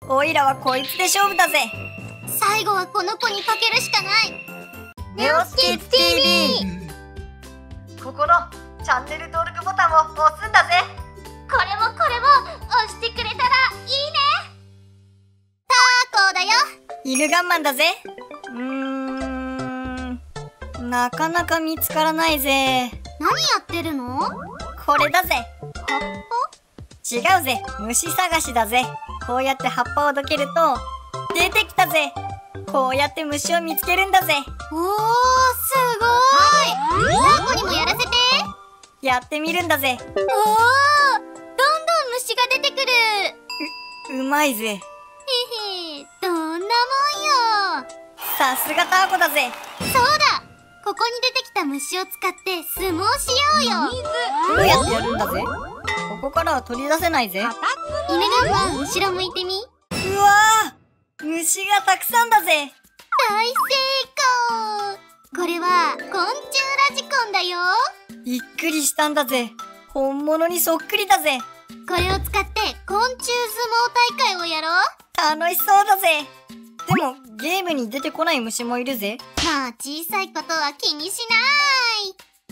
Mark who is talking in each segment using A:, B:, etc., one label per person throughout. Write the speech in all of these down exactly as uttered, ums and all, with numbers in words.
A: おいらはこいつで勝負だぜ。
B: 最後はこの子にかけるしかない。
A: ネオスキッズ ティービー。 ここのチャンネル登録ボタンを押すんだぜ。
B: これもこれも押してくれたらいいね。ターコだよ。
A: 犬ガンマンだぜ。うーん、なかなか見つからないぜ。
B: 何やってるの？
A: これだぜ。
B: 葉っ
A: 違うぜ、虫探しだぜ。こうやって葉っぱをどけると出てきたぜ。こうやって虫を見つけるんだぜ。
B: おー、すごーい。ターコにもやらせて。
A: やってみるんだぜ。
B: おー、どんどん虫が出てくる。
A: う、うまいぜ。
B: へへ、どんなもんよ。
A: さすがターコだぜ。
B: そうだ、ここに出てきた虫を使って相撲しようよ。
A: どうやってやるんだぜ。ここからは取り出せないぜ。
B: 犬ガンマン、後ろ向いてみ。
A: うわー、虫がたくさんだぜ。
B: 大成功。これは昆虫ラジコンだよ。
A: びっくりしたんだぜ。本物にそっくりだぜ。
B: これを使って昆虫相撲大会をやろう。
A: 楽しそうだぜ。でもゲームに出てこない虫もいるぜ。
B: まあ小さいことは気にしない。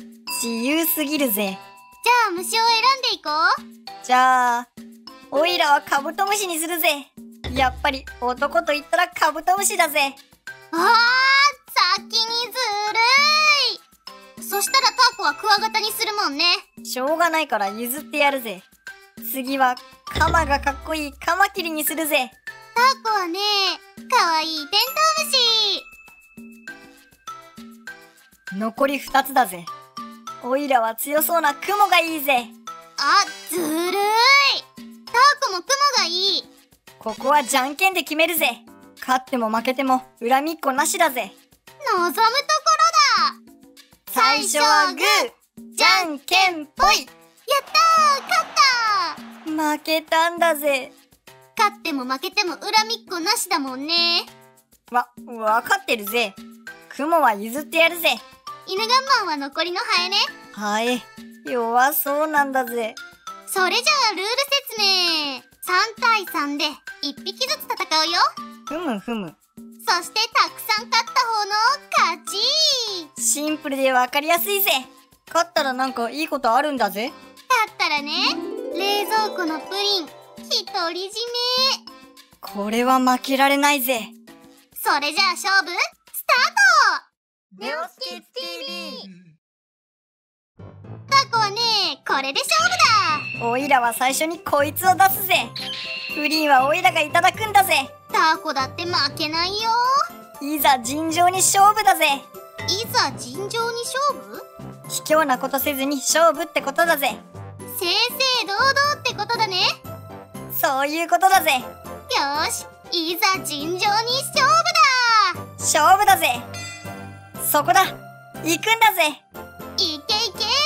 A: 自由すぎるぜ。
B: じゃあ虫を選んでいこう。
A: じゃあおいらはカブトムシにするぜ。やっぱり男と言ったらカブトムシだぜ。
B: あー、先にずるい。そしたらターコはクワガタにするもんね。
A: しょうがないから譲ってやるぜ。次はカマがかっこいいカマキリにするぜ。
B: ターコはね、かわいいテントウムシ。
A: 残りふたつだぜ。おいらは強そうなクモがいいぜ。
B: あ、ずるい。ターコもクモがいい。
A: ここはじゃんけんで決めるぜ。勝っても負けても恨みっこなしだぜ。
B: 望むところだ。
A: 最初はグー、じゃんけんぽい。
B: やったー、勝った
A: 負けたんだぜ。
B: 勝っても負けても恨みっこなしだもんね。
A: わ、わかってるぜ。クモは譲ってやるぜ。
B: 犬ガンマンは残りのハエね。
A: ハエ、弱そうなんだぜ。
B: それじゃあルール説明。さんたいさんでいっぴきずつ戦うよ。
A: ふむふむ。
B: そしてたくさん勝った方の勝ち。
A: シンプルでわかりやすいぜ。勝ったらなんかいいことあるんだぜ。
B: だったらね、冷蔵庫のプリン独り占
A: これは負けられないぜ。
B: め。それじゃあ勝負スタート。
A: ネオスキッズ ティービー。
B: タコはね、これで勝負だ。
A: おいらは最初にこいつを出すぜ。プリンはおいらがいただくんだぜ。
B: タコだって負けないよ。
A: いざ尋常に勝負だぜ。
B: いざ尋常に勝負？
A: 卑怯なことせずに勝負ってことだぜ。
B: 正々堂々ってことだね。
A: そういうことだぜ。
B: よーし、いざ尋常に勝負だ。
A: 勝負だぜ。そこだ、行くんだぜ。
B: いけいけ。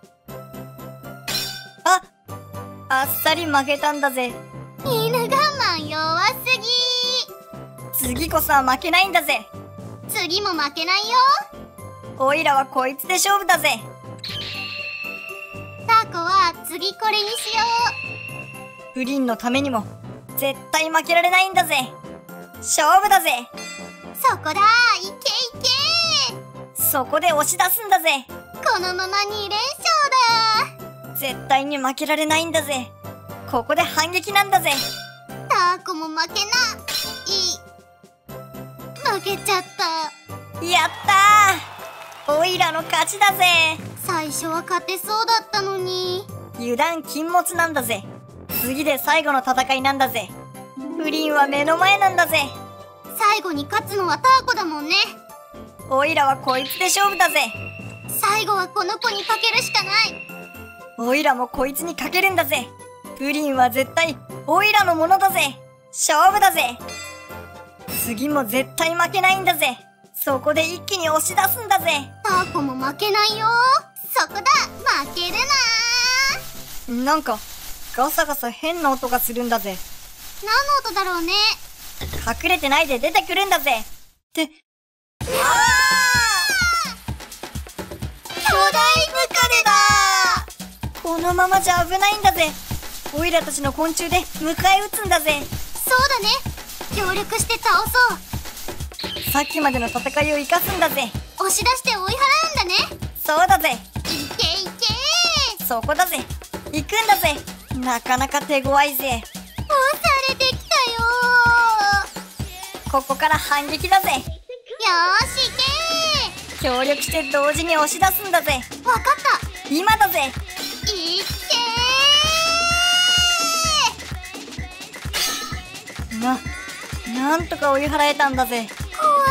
A: あ、あっさり負けたんだぜ。
B: 犬ガンマン弱すぎ。
A: 次こそは負けないんだぜ。
B: 次も負けないよ。
A: おいらはこいつで勝負だぜ。
B: タコは次これにしよ
A: う。プリンのためにも絶対負けられないんだぜ。勝負だぜ。
B: そこだ、いけい
A: け。そこで押し出すんだぜ。
B: このままにれんしょうだ。
A: 絶対に負けられないんだぜ。ここで反撃なんだぜ。
B: タコも負けない。負けちゃった。
A: やったー、おいらの勝ちだぜ。
B: 最初は勝てそうだったのに。
A: 油断禁物なんだぜ。次で最後の戦いなんだぜ。プリンは目の前なんだぜ。
B: 最後に勝つのはタコだもんね。
A: おいらはこいつで勝負だぜ。
B: 最後はこの子にかけるしかない。
A: おいらもこいつにかけるんだぜ。プリンは絶対おいらのものだぜ。勝負だぜ。次も絶対負けないんだぜ。そこで一気に押し出すんだぜ。
B: タコも負けないよ。そこだ、負けるな。
A: なんかガサガサ変な音がするんだぜ。
B: 何の音だろうね。
A: 隠れてないで出てくるんだぜ。って、うわー！巨大ムカデだー！このままじゃ危ないんだぜ。オイラたちの昆虫で迎え撃つんだぜ。
B: そうだね。協力して倒そう。
A: さっきまでの戦いを生かすんだぜ。
B: 押し出して追い払うんだね。
A: そうだぜ。
B: いけいけ
A: そこだぜ。行くんだぜ。なかなか手強いぜ。
B: 押されてきたよー。
A: ここから反撃だぜ。
B: よーし、行け
A: 協力して同時に押し出すんだぜ。
B: ー。わかった。
A: 今だぜ。
B: いっけー。
A: な、なんとか追い払えたんだぜ。
B: 怖か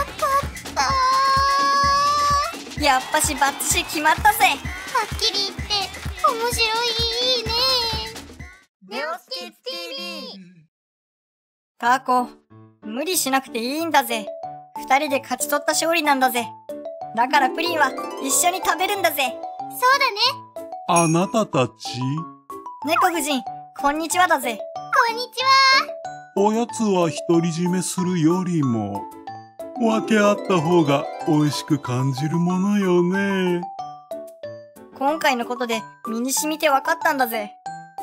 B: ったー。
A: やっぱしバッチシ決まったぜ。
B: はっきり言って面白いね。
A: ネオスキッズ ティーブイ。タコ、無理しなくていいんだぜ。二人で勝ち取った勝利なんだぜ。だからプリンは一緒に食べるんだぜ。
B: そうだね。
C: あなたたち、
A: 猫夫人、こんにちはだぜ。
B: こんにちは。
C: おやつは独り占めするよりも、分け合った方が美味しく感じるものよね。
A: 今回のことで身に染みて分かったんだぜ。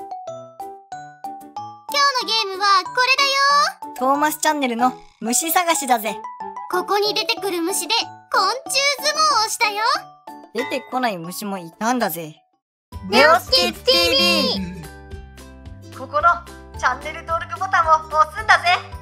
B: 今日のゲームはこれだよ。
A: トーマスチャンネルの虫探しだぜ。
B: ここに出てくる虫で昆虫相撲をしたよ。
A: 出てこない虫もいたんだぜ。
B: ネオスキッズ ティーブイ。
A: ここのチャンネル登録ボタンを押すんだぜ。